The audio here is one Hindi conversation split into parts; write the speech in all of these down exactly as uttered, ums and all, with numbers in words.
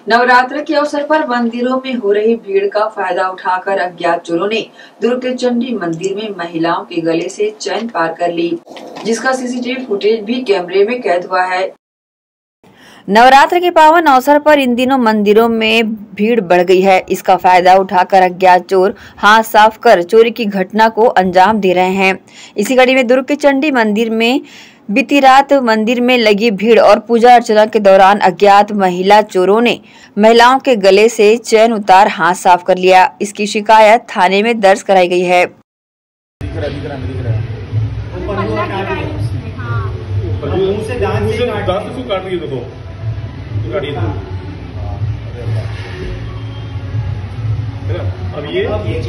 नवरात्र के अवसर पर मंदिरों में हो रही भीड़ का फायदा उठाकर अज्ञात चोरों ने दुर्ग के चंडी मंदिर में महिलाओं के गले से चैन पार कर ली, जिसका सीसीटीवी फुटेज भी कैमरे में कैद हुआ है। नवरात्र के पावन अवसर पर इन दिनों मंदिरों में भीड़ बढ़ गई है। इसका फायदा उठाकर अज्ञात चोर हाथ साफ कर चोरी की घटना को अंजाम दे रहे हैं। इसी कड़ी में दुर्ग के चंडी मंदिर में बीती रात मंदिर में लगी भीड़ और पूजा अर्चना के दौरान अज्ञात महिला चोरों ने महिलाओं के गले से चैन उतार हाथ साफ कर लिया। इसकी शिकायत थाने में दर्ज कराई गई है। अब ये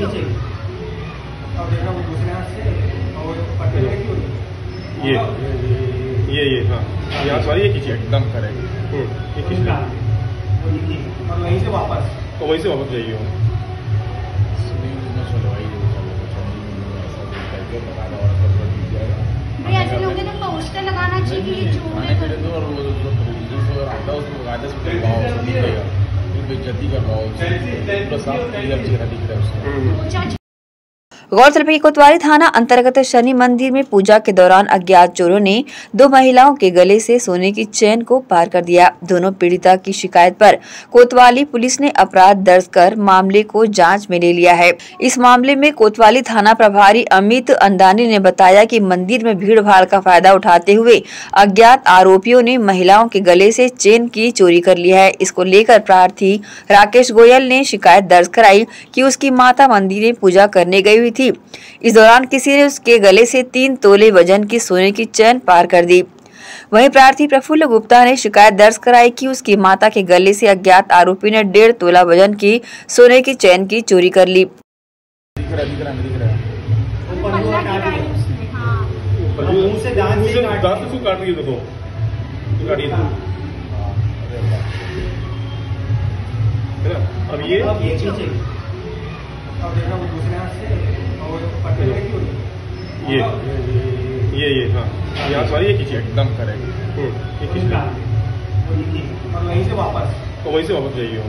ये ये ये हाँ यहाँ सॉरी ये खींचिए एकदम करेक्ट ये खींचिए और वहीं से वापस तो वहीं से वापस जाइए ऐसे लोग तो पोस्टर लगाना चाहिए बेइज्जती कर रहा हूँ। गौरतलब है कि कोतवाली थाना अंतर्गत शनि मंदिर में पूजा के दौरान अज्ञात चोरों ने दो महिलाओं के गले से सोने की चेन को पार कर दिया। दोनों पीड़िता की शिकायत पर कोतवाली पुलिस ने अपराध दर्ज कर मामले को जांच में ले लिया है। इस मामले में कोतवाली थाना प्रभारी अमित अंदानी ने बताया कि मंदिर में भीड़ भाड़ का फायदा उठाते हुए अज्ञात आरोपियों ने महिलाओं के गले से चेन की चोरी कर ली है। इसको लेकर प्रार्थी राकेश गोयल ने शिकायत दर्ज कराई कि उसकी माता मंदिर में पूजा करने गई हुई थी। इस दौरान किसी ने उसके गले से तीन तोले वजन की सोने की चैन पार कर दी। वहीं प्रार्थी प्रफुल्ल गुप्ता ने शिकायत दर्ज कराई कि उसकी माता के गले से अज्ञात आरोपी ने डेढ़ तोला वजन की सोने की चैन की चोरी कर ली। अब ये ये ये ये हाँ यहाँ सॉरी ये खींचिए एकदम करेक्ट ये खींचिए और वहीं से वापस तो वहीं से वापस जाइए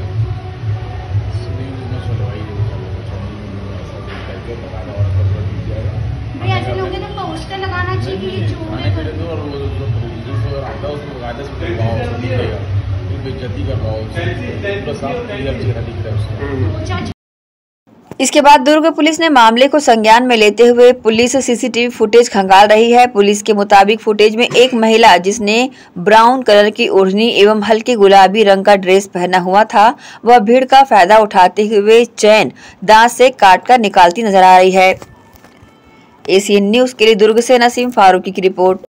ऐसे लोग तो पोस्टर लगाना चाहिए बेइज्जती कर रहा हूँ। इसके बाद दुर्ग पुलिस ने मामले को संज्ञान में लेते हुए पुलिस सीसीटीवी फुटेज खंगाल रही है। पुलिस के मुताबिक फुटेज में एक महिला जिसने ब्राउन कलर की ओढ़नी एवं हल्के गुलाबी रंग का ड्रेस पहना हुआ था, वह भीड़ का फायदा उठाते हुए चैन दांत से काटकर निकालती नजर आ रही है। एसीएन न्यूज के लिए दुर्ग से नसीम फारूकी की रिपोर्ट।